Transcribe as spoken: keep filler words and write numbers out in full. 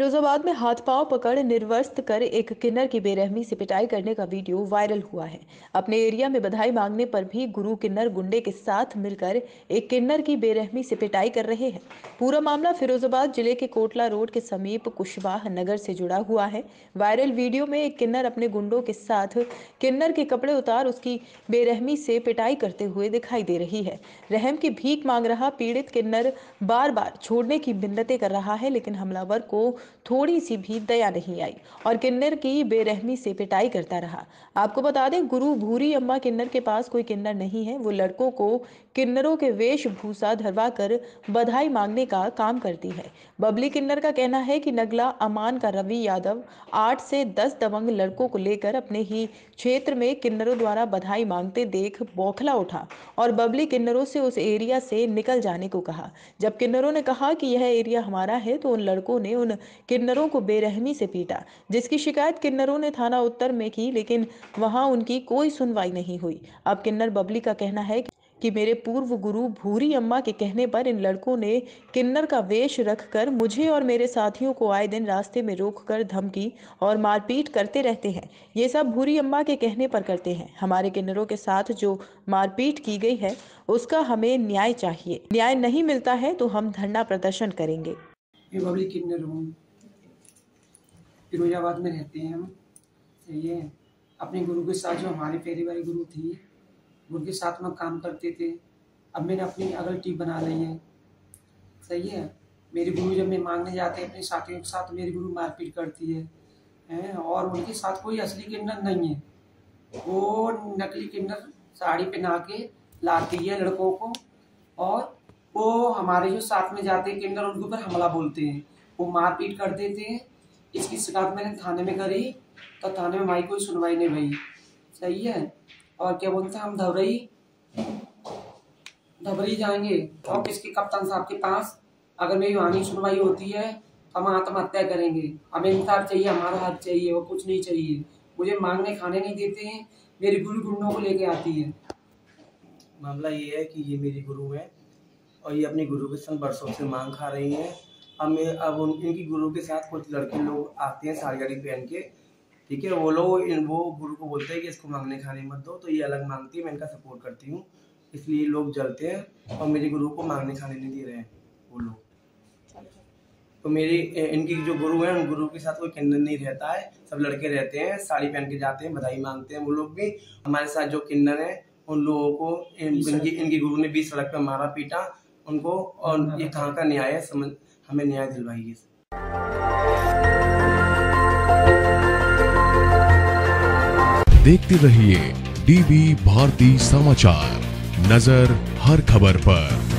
फिरोजाबाद में हाथ पांव पकड़ निर्वस्त्र कर एक किन्नर की बेरहमी से पिटाई करने का वीडियो वायरल हुआ है। अपने एरिया में बधाई मांगने पर भी गुरु किन्नर गुंडे के साथ मिलकर एक किन्नर की बेरहमी से पिटाई कर रहे हैं। पूरा मामला फिरोजाबाद जिले के कोटला रोड के समीप कुशवाह नगर से जुड़ा हुआ है। वायरल वीडियो में एक किन्नर अपने गुंडों के साथ किन्नर के कपड़े उतार उसकी बेरहमी से पिटाई करते हुए दिखाई दे रही है। रहम की भीख मांग रहा पीड़ित किन्नर बार बार छोड़ने की मिन्नतें कर रहा है, लेकिन हमलावर को थोड़ी सी भी दया नहीं आई और किन्नर की बेरहमी से पिटाई करता रहा। आपको बता दें, गुरु भूरी अम्मा किन्नर के पास कोई किन्नर नहीं है। वो लड़कों को किन्नरों के वेशभूषा धरवा कर बधाई मांगने का काम करती है। बबली किन्नर का कहना है कि नगला अमान का रवि यादव आठ से दस दबंग लड़कों को लेकर अपने ही क्षेत्र में किन्नरों द्वारा बधाई मांगते देख बौखला उठा और बबली किन्नरों से उस एरिया से निकल जाने को कहा। जब किन्नरों ने कहा कि यह एरिया हमारा है तो उन लड़कों ने उन किन्नरों को बेरहमी से पीटा, जिसकी शिकायत किन्नरों ने थाना उत्तर में की, लेकिन वहां उनकी कोई सुनवाई नहीं हुई। अब किन्नर बबली का कहना है कि मेरे पूर्व गुरु भूरी अम्मा के कहने पर इन लड़कों ने किन्नर का वेश रखकर मुझे और मेरे साथियों को आए दिन रास्ते में रोककर धमकी और मारपीट करते रहते हैं। ये सब भूरी अम्मा के कहने पर करते हैं। हमारे किन्नरों के साथ जो मारपीट की गई है उसका हमें न्याय चाहिए। न्याय नहीं मिलता है तो हम धरना प्रदर्शन करेंगे। ये बबली किन्नर हूँ, फिरोजाबाद में रहते हैं हम। सही है। अपने गुरु के साथ जो हमारे फेरी वाली गुरु थी उनके साथ में काम करते थे। अब मैंने अपनी अगल टीम बना ली है। सही है। मेरे गुरु जब मैं मांगने जाते हैं अपने साथियों के साथ, मेरी गुरु मारपीट करती है, है और उनके साथ कोई असली किन्नर नहीं है। वो नकली किन्नर साड़ी पहना के लाती है लड़कों को और वो हमारे जो साथ में जाते हैं किन्नर उनके ऊपर हमला बोलते हैं, वो मारपीट कर देते हैं। इसकी शिकायत मैंने थाने में करी तो थाने में हमारी कोई सुनवाई नहीं हुई। सही है। और क्या बोलते हैं, हम धबरई धबरई जाएंगे और किसके कप्तान साहब के पास, अगर मेरी वहां सुनवाई होती है तो हम आत्महत्या करेंगे। हमें इंसाफ चाहिए, हमारा हक चाहिए, वो कुछ नहीं चाहिए। मुझे मांगने खाने नहीं देते हैं, मेरी गुरु गुंडों को लेके आती है। मामला ये है कि ये मेरी गुरु है और ये अपनी गुरु के संग बरसों से मांग खा रही हैं। अब मैं अब उन इनकी गुरु के साथ कुछ लड़के लोग आते हैं साड़ी गाड़ी पहन के, ठीक है। वो लोग इन वो गुरु को बोलते हैं कि इसको मांगने खाने मत दो, तो ये अलग मांगती है, मैं इनका सपोर्ट करती हूँ, इसलिए लोग जलते हैं और मेरी गुरु को मांगने खाने नहीं दे रहे हैं वो लोग। तो मेरी इनकी जो गुरु है उन गुरु के साथ कोई किन्नर नहीं रहता है, सब लड़के रहते हैं, साड़ी पहन के जाते हैं, बधाई मांगते हैं। वो लोग भी हमारे साथ जो किन्नर है उन लोगों को इन, इनकी इनकी गुरु ने बीस सड़क पे मारा पीटा उनको, और ये कहाँ का न्याय है, समझ हमें न्याय दिलवाइए। देखते रहिए डीबी भारती समाचार, नजर हर खबर पर।